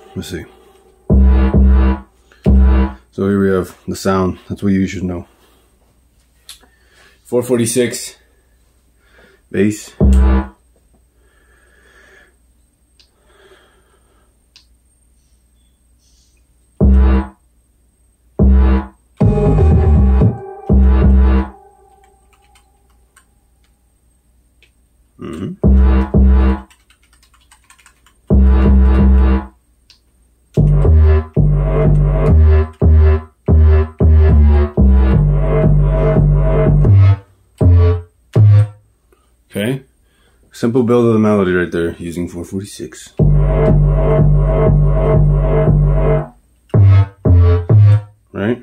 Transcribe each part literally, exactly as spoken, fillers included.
let's see. So here we have the sound. That's what you should know. four forty-six bass. Mm-hmm. Okay, simple build of the melody right there using four forty-six. Right?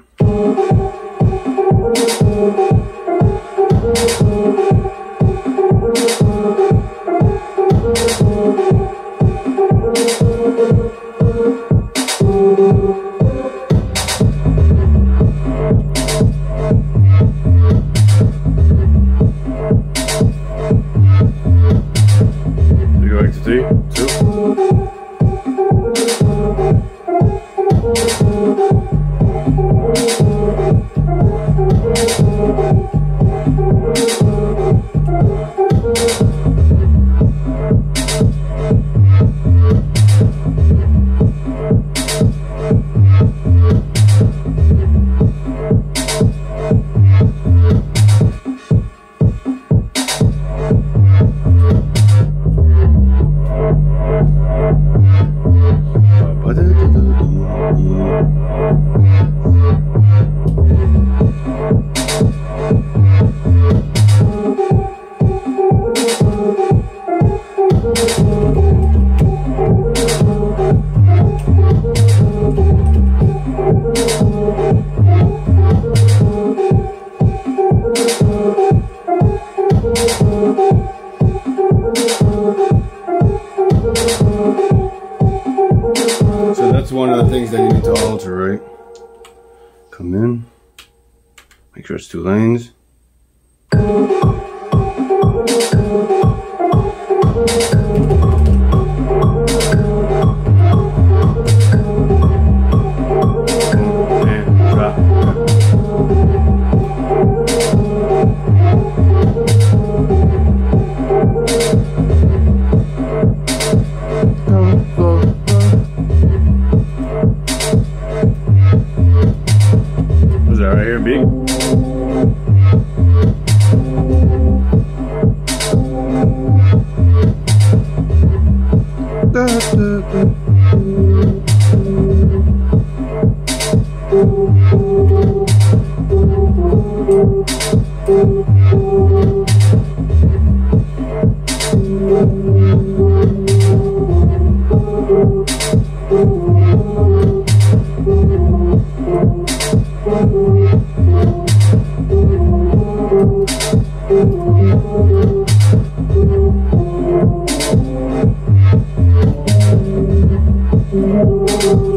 Three, two. So that's one of the things that you need to alter, right? Come in, make sure it's two lanes. Right here, big. Da, da, da. Thank you.